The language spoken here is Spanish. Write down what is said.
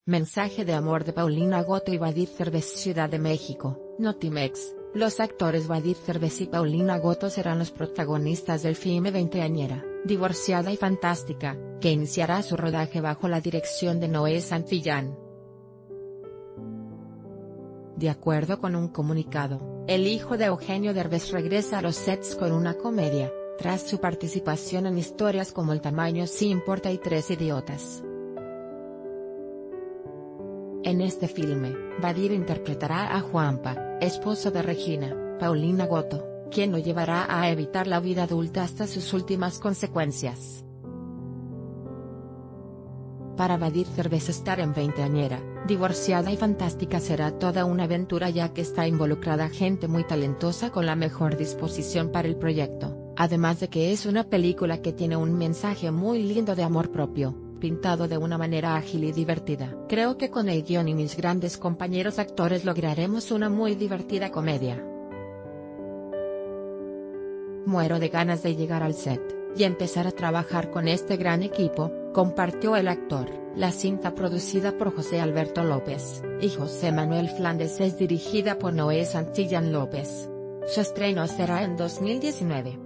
Mensaje de amor de Paulina Goto y Badir Derbez. Ciudad de México, Notimex. Los actores Badir Derbez y Paulina Goto serán los protagonistas del filme Veinteañera, Divorciada y Fantástica, que iniciará su rodaje bajo la dirección de Noé Santillán. De acuerdo con un comunicado, el hijo de Eugenio Derbez regresa a los sets con una comedia, tras su participación en historias como El tamaño sí importa y Tres idiotas. En este filme, Badir interpretará a Juanpa, esposo de Regina, Paulina Goto, quien lo llevará a evitar la vida adulta hasta sus últimas consecuencias. Para Badir Derbez estar en Veinteañera, Divorciada y Fantástica será toda una aventura, ya que está involucrada gente muy talentosa con la mejor disposición para el proyecto, además de que es una película que tiene un mensaje muy lindo de amor propio, pintado de una manera ágil y divertida. Creo que con el guión y mis grandes compañeros actores lograremos una muy divertida comedia. Muero de ganas de llegar al set y empezar a trabajar con este gran equipo, compartió el actor. La cinta, producida por José Alberto López y José Manuel Flandes, es dirigida por Noé Santillán López. Su estreno será en 2019.